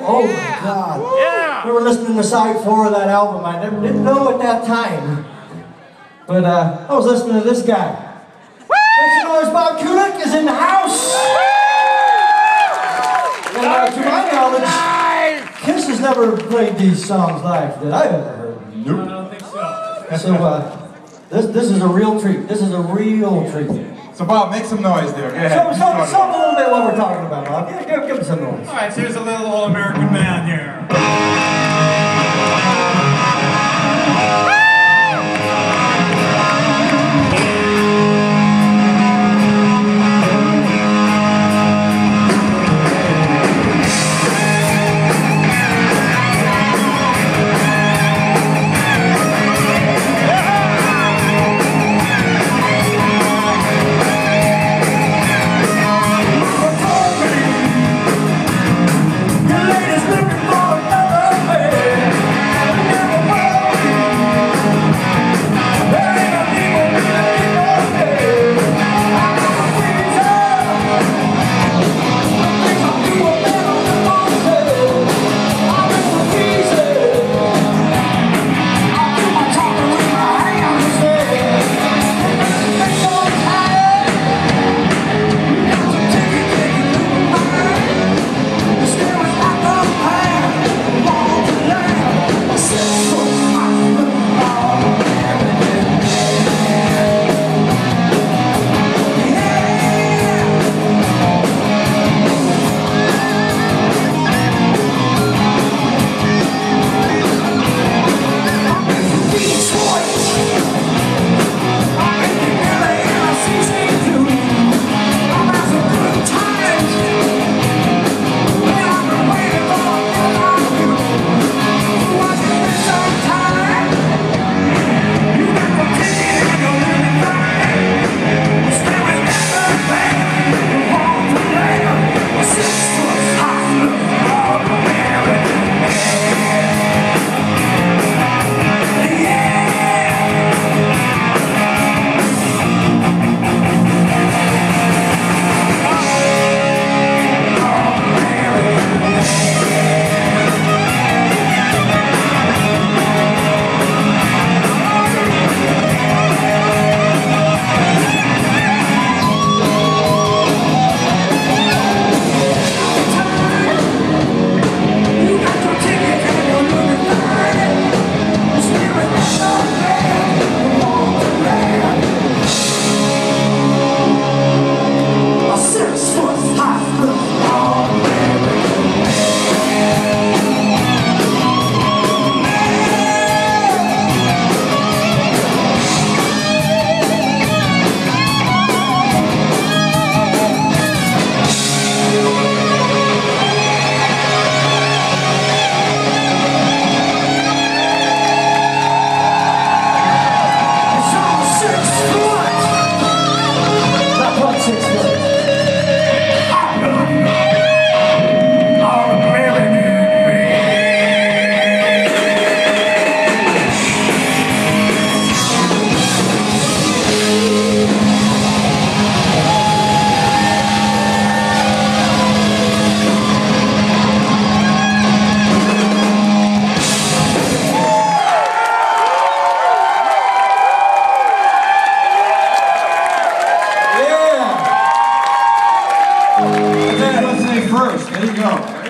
Oh my God. Yeah. We were listening to side 4 of that album. I didn't know at that time. But I was listening to this guy. Make some noise, Bob Kulick is in the house. And to my knowledge, Kiss has never played these songs live that I've ever heard. Nope. I don't think so. So this is a real treat. This is a real treat. So Bob, make some noise there. Go ahead. Show a little bit what we're talking about, Bob. Give me some noise. All right, so here's a little all-American man here. First, there you go.